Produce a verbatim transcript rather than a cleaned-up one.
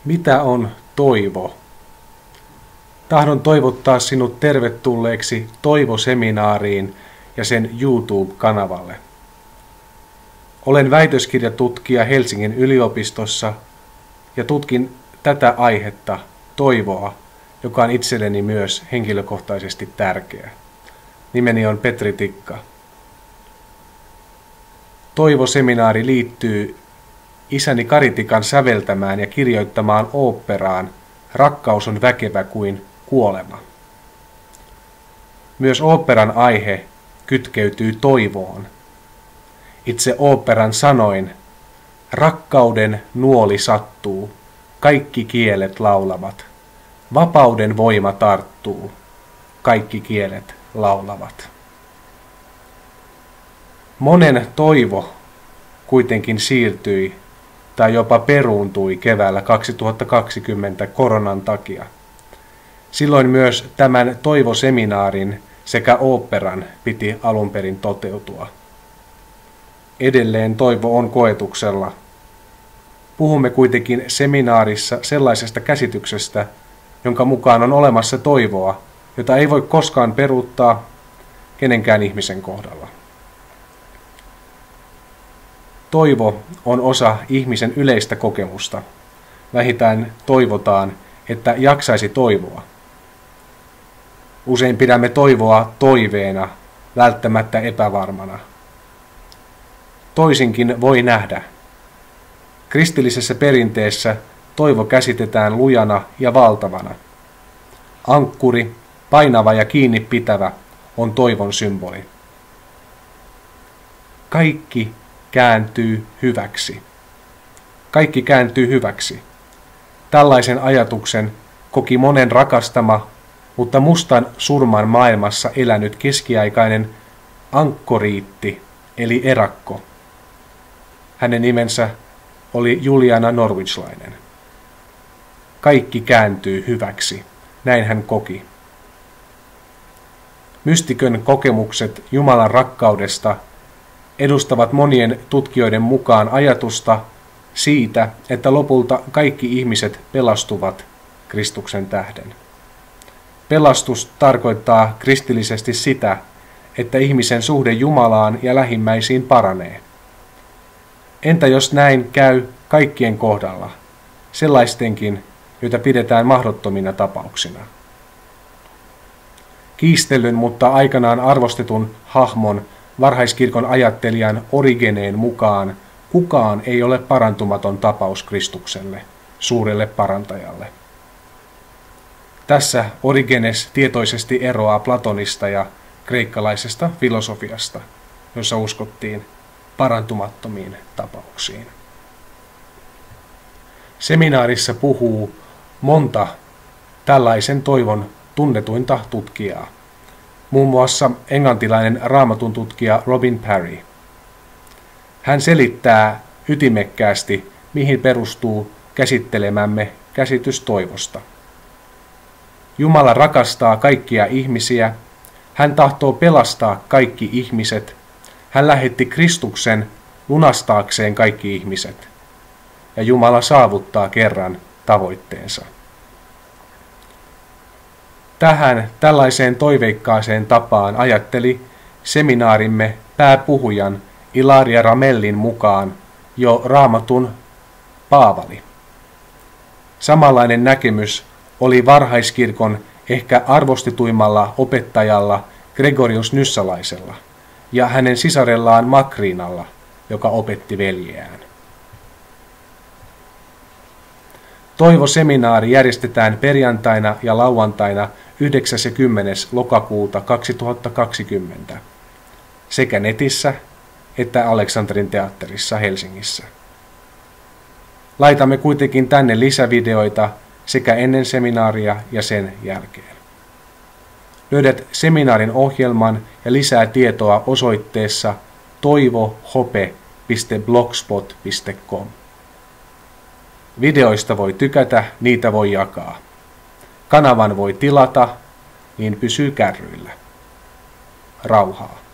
Mitä on toivo? Tahdon toivottaa sinut tervetulleeksi Toivo-seminaariin ja sen YouTube-kanavalle. Olen väitöskirjatutkija Helsingin yliopistossa ja tutkin tätä aihetta, toivoa, joka on itselleni myös henkilökohtaisesti tärkeä. Nimeni on Petri Tikka. Toivo-seminaari liittyy isäni Kari Tikan säveltämään ja kirjoittamaan oopperaan Rakkaus on väkevä kuin kuolema. Myös oopperan aihe kytkeytyy toivoon. Itse oopperan sanoin, rakkauden nuoli sattuu, kaikki kielet laulavat. Vapauden voima tarttuu, kaikki kielet laulavat. Monen toivo kuitenkin siirtyi tai jopa peruuntui keväällä kaksituhattakaksikymmentä koronan takia. Silloin myös tämän toivoseminaarin sekä oopperan piti alun perin toteutua. Edelleen toivo on koetuksella. Puhumme kuitenkin seminaarissa sellaisesta käsityksestä, jonka mukaan on olemassa toivoa, jota ei voi koskaan peruuttaa kenenkään ihmisen kohdalla. Toivo on osa ihmisen yleistä kokemusta. Vähintään toivotaan, että jaksaisi toivoa. Usein pidämme toivoa toiveena, välttämättä epävarmana. Toisinkin voi nähdä. Kristillisessä perinteessä toivo käsitetään lujana ja valtavana. Ankkuri, painava ja kiinni pitävä, on toivon symboli. Kaikki kääntyy hyväksi. Kaikki kääntyy hyväksi. Tällaisen ajatuksen koki monen rakastama, mutta mustan surman maailmassa elänyt keskiaikainen ankkoriitti, eli erakko. Hänen nimensä oli Juliana Norwichlainen. Kaikki kääntyy hyväksi, näin hän koki. Mystikön kokemukset Jumalan rakkaudesta edustavat monien tutkijoiden mukaan ajatusta siitä, että lopulta kaikki ihmiset pelastuvat Kristuksen tähden. Pelastus tarkoittaa kristillisesti sitä, että ihmisen suhde Jumalaan ja lähimmäisiin paranee. Entä jos näin käy kaikkien kohdalla, sellaistenkin, joita pidetään mahdottomina tapauksina? Kiistellyn, mutta aikanaan arvostetun hahmon varhaiskirkon ajattelijan Origeneen mukaan kukaan ei ole parantumaton tapaus Kristukselle, suurelle parantajalle. Tässä Origenes tietoisesti eroaa Platonista ja kreikkalaisesta filosofiasta, jossa uskottiin parantumattomiin tapauksiin. Seminaarissa puhuu monta tällaisen toivon tunnetuinta tutkijaa, muun muassa englantilainen raamatun tutkija Robin Parry. Hän selittää ytimekkäästi, mihin perustuu käsittelemämme käsitys toivosta. Jumala rakastaa kaikkia ihmisiä, hän tahtoo pelastaa kaikki ihmiset, hän lähetti Kristuksen lunastaakseen kaikki ihmiset, ja Jumala saavuttaa kerran tavoitteensa. Tähän tällaiseen toiveikkaaseen tapaan ajatteli seminaarimme pääpuhujan Ilaria Ramellin mukaan jo Raamatun Paavali. Samanlainen näkemys oli varhaiskirkon ehkä arvostetuimmalla opettajalla Gregorius Nyssalaisella ja hänen sisarellaan Makriinalla, joka opetti veljeään. Toivo-seminaari järjestetään perjantaina ja lauantaina yhdeksäs ja kymmenes lokakuuta kaksituhattakaksikymmentä sekä netissä että Aleksanterin teatterissa Helsingissä. Laitamme kuitenkin tänne lisävideoita sekä ennen seminaaria ja sen jälkeen. Löydät seminaarin ohjelman ja lisää tietoa osoitteessa toivohope piste blogspot piste com. Videoista voi tykätä, niitä voi jakaa. Kanavan voi tilata, niin pysyy kärryillä. Rauhaa.